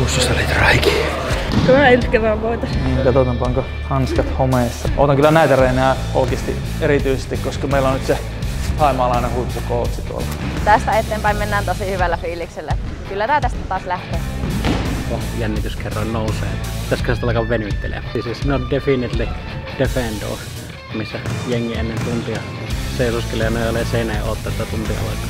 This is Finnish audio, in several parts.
16 litraa hiki. Kyllä ensi kerran voitais. Niin, katsotaanpa onko hanskat homeessa. Ootan kyllä näitä reenejä oikeasti erityisesti, koska meillä on nyt se thaimaalainen huippukoutsi tuolla. Tästä eteenpäin mennään tosi hyvällä fiiliksellä. Kyllä tää tästä taas lähtee. Jännityskerroin nousee. Pitäisikö sitä alkaa venyttelee? Siis not definitely defendo, missä jengi ennen tuntia seisoskelee ja nojailee seinään ja odottaa tätä tuntia alkaa.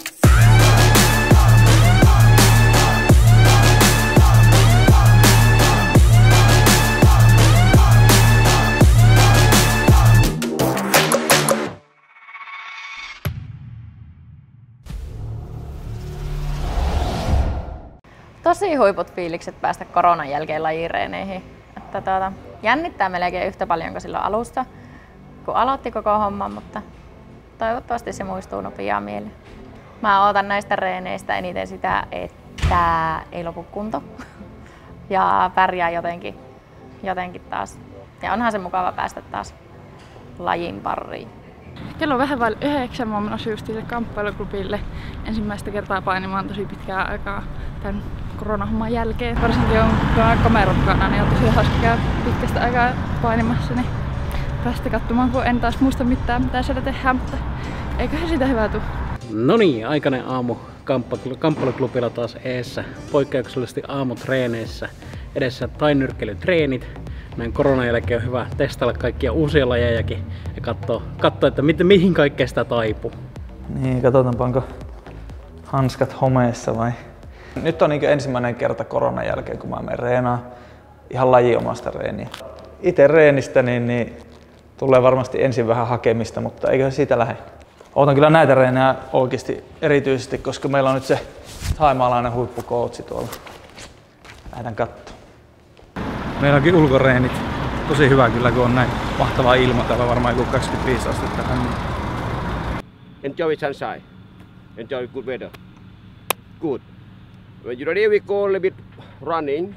Tosi huiput fiilikset päästä koronan jälkeen lajireeneihin. Että jännittää melkein yhtä paljon kuin silloin alusta, kun aloitti koko homman, mutta toivottavasti se muistuu nopeaa mieleen. Mä ootan näistä reeneistä eniten sitä, että ei lopu kunto ja pärjää jotenkin taas. Ja onhan se mukava päästä taas lajin pariin. Kello on vähän vaille 9, mä oon menossa just sille kamppailuklubille ensimmäistä kertaa painimaan tosi pitkää aikaa tämän koronahomman jälkeen. Varsinkin kun on kamera mukana, niin on tosi hauska käydä pitkästä aikaa painimassa, niin päästä katsomaan, kun en taas muista mitään, mitä siellä tehdään, mutta eiköhän siitä hyvää tule. No niin, aikainen aamu kamppailuklubilla taas eessä. Poikkeuksellisesti aamutreeneissä. Edessä tainyrkkeilytreenit. Näin koronan jälkeen on hyvä testailla kaikkia uusia lajejakin ja katsoa että mihin kaikkea sitä taipuu. Niin, katsotaanpa onko hanskat homeessa vai. Nyt on ensimmäinen kerta koronan jälkeen, kun mä menen reenaan ihan lajiomasta reeniä. Itse reenistä niin tulee varmasti ensin vähän hakemista, mutta eiköhän siitä lähde. Ootan kyllä näitä reenejä oikeasti erityisesti, koska meillä on nyt se thaimaalainen huippukoutsi tuolla. Lähdetään katsomaan. Meillä onkin ulkoreenit. Tosi hyvä kyllä, kun on näin mahtava ilma. Täällä on varmaan joku 25 astetta. Enjoy sunshine. Enjoy good weather. Good. When you're ready, we go a little bit running.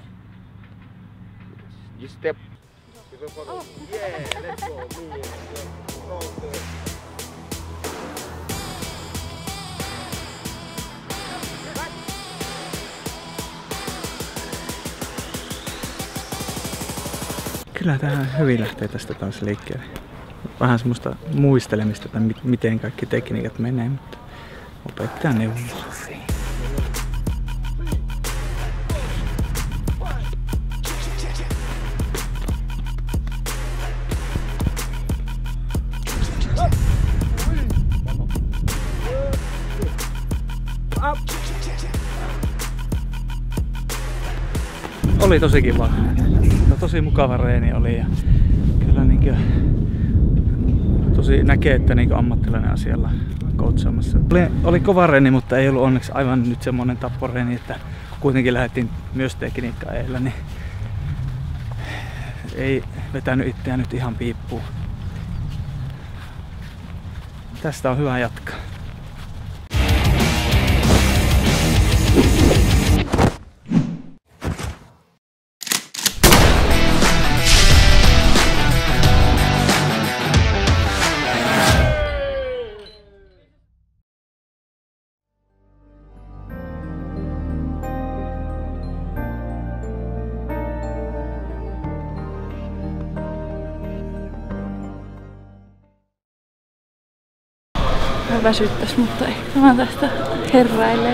You step. Oh. Yeah, let's go. Kyllä tää hyvin lähtee tästä taas liikkeelle. Vähän semmoista muistelemista, että miten kaikki tekniikat menee, mutta opettaja neuvoo. Oli tosi kiva. No, tosi mukava reeni oli ja kyllä tosi näkee, että ammattilainen asialla coachaamassa. Oli kova reeni, mutta ei ollut onneksi aivan nyt semmonen tapporeeni, että kuitenkin lähdettiin myös tekniikkaa edellä, niin ei vetänyt itseään nyt ihan piippuun. Tästä on hyvä jatkaa. Väsyttäis, mutta ei. Tämä tästä herrailee.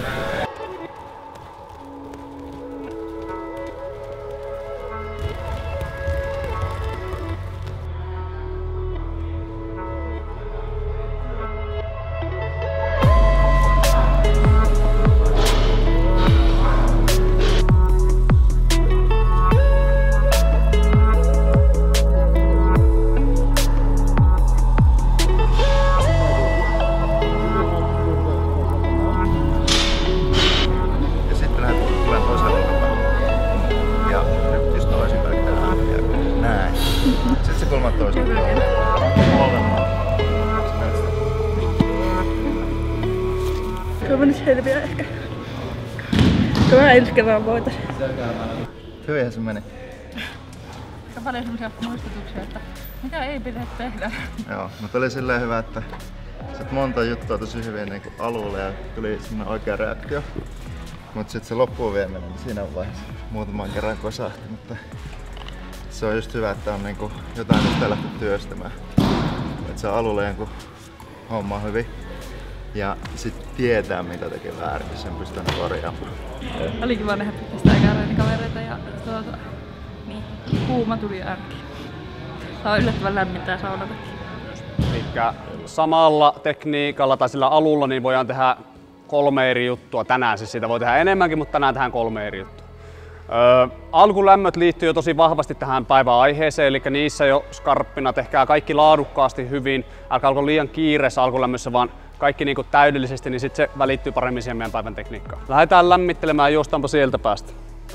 Kyllä mä nyt selviää ehkä. Kyllä mä ensi kerran voitais. Hyvinhän se meni. Aika paljon semmosia muistutuksia, että mitä ei pidä tehdä. Joo, mutta oli silleen hyvä, että sait monta juttua tosi hyvin niin alulle ja tuli semmonen oikea reaktio. Mutta sitten se loppuun vieminen, niin siinä vaiheessa muutaman kerran kosahti, mutta se on just hyvä, että on niinku jotain mistä lähteä työstämään. Että saa alulle jonkun homma hyvin ja sitten tietää mitä tekee väärin, sen pystyy korjaamaan. Oli kiva nähdä pitkästä aikaa reenikavereita ja niin, kuuma tuli äkkiä. Tämä on yllättävän lämmintä saunatakin. Elikkä samalla tekniikalla tai sillä alulla niin voidaan tehdä 3 eri juttua tänään. Siis siitä voi tehdä enemmänkin, mutta tänään tehdään 3 eri juttua. Alkulämmöt liittyy jo tosi vahvasti tähän päivän aiheeseen, eli niissä jo skarppina tehkää kaikki laadukkaasti hyvin. Älkää alko liian kiireessä alkulämmössä, vaan kaikki niin kuin täydellisesti, niin sitten se välittyy paremmin siihen meidän päivän tekniikkaan. Lähdetään lämmittelemään, juostaanpa sieltä päästä.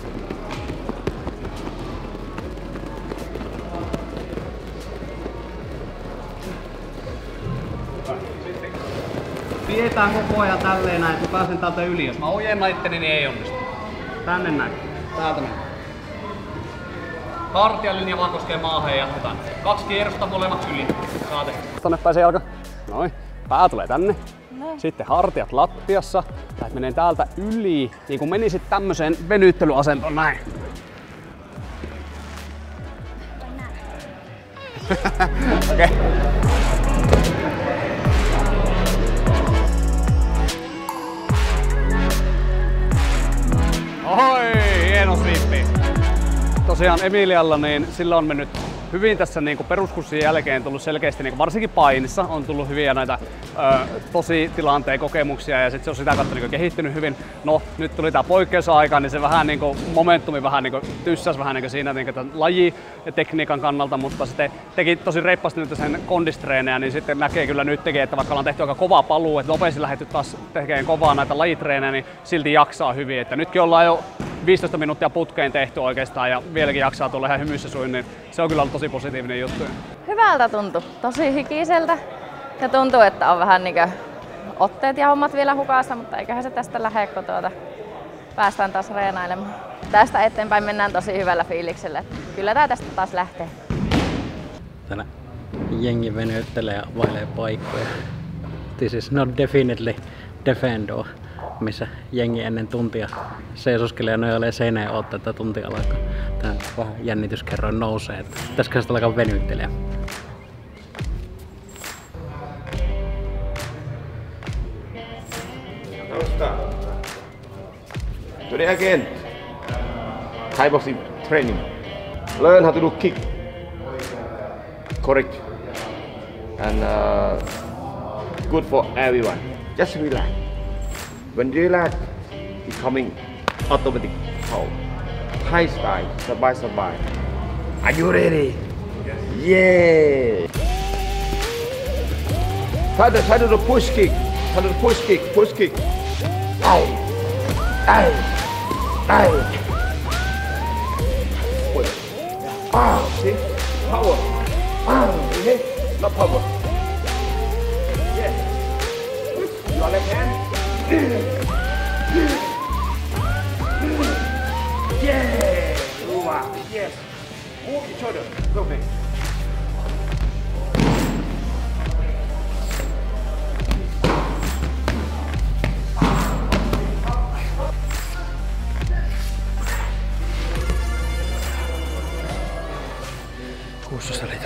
Pidetään koko ajan tälleen näin, että pääsen täältä yli. Jos mä ojennan itteni, niin ei onnistu. Tänne näin. Täältä näin. Hartialinja vaan koskee maahan ja jatketaan. 2 kierrosta molemmat yli. Saa tehdä. Tonne pääsee jalka. Noin. Pää tulee tänne. Sitten hartiat lattiassa. Lähet menee täältä yli, niin kun menisit tämmöiseen venyttelyasentoon näin. Okei. Ohoi, hieno sweepi. Tosiaan Emilialla, niin sillä on mennyt hyvin tässä niin peruskurssin jälkeen tullut selkeästi, niin varsinkin painissa, on tullut hyviä näitä tositilanteen kokemuksia ja sitten se on sitä kautta niin kehittynyt hyvin. No, nyt tuli tää poikkeusaika, niin se vähän niin momentumi vähän niin tyssäs vähän niin siinä niin laji ja tekniikan kannalta, mutta sitten teki tosi reippaasti nyt sen kondistreenejä, niin sitten näkee kyllä nytkin, että vaikka ollaan tehty aika kova paluu, että nopeasti lähdetty taas tekemään kovaa näitä lajitreenejä, niin silti jaksaa hyvin. Että nytkin ollaan jo 15 minuuttia putkeen tehty oikeastaan ja vieläkin jaksaa tulla ihan hymyssä suin, niin se on kyllä ollut tosi positiivinen juttu. Hyvältä tuntui, tosi hikiseltä ja tuntuu, että on vähän niinkö otteet ja hommat vielä hukassa, mutta eiköhän se tästä lähde, kun päästään taas reenailemaan. Tästä eteenpäin mennään tosi hyvällä fiiliksellä, kyllä tää tästä taas lähtee. Täällä jengi venyttelee ja vailee paikkoja. This is not definitely defendo, missä jengi ennen tuntia seisoskelee ja nojailee seinään ja odottaa, että tunti alkaa. Tää vähän jännityskerroin nousee, että pitäisikö sitä alkaa venyttelee. Today again, Thai boxing training. Learn how to do kick. Correct. And good for everyone. Just relax. When you relax, it's coming automatic power. Thai style, sabai sabai. Are you ready? Yeah. Try to do push kick. Try to do push kick. Push kick. Ay. Ay. Ay. See? Power. Okay? Not power. Yeah. Your left hand. Yeah. Yes. Move each other. Perfect. Kuussa oli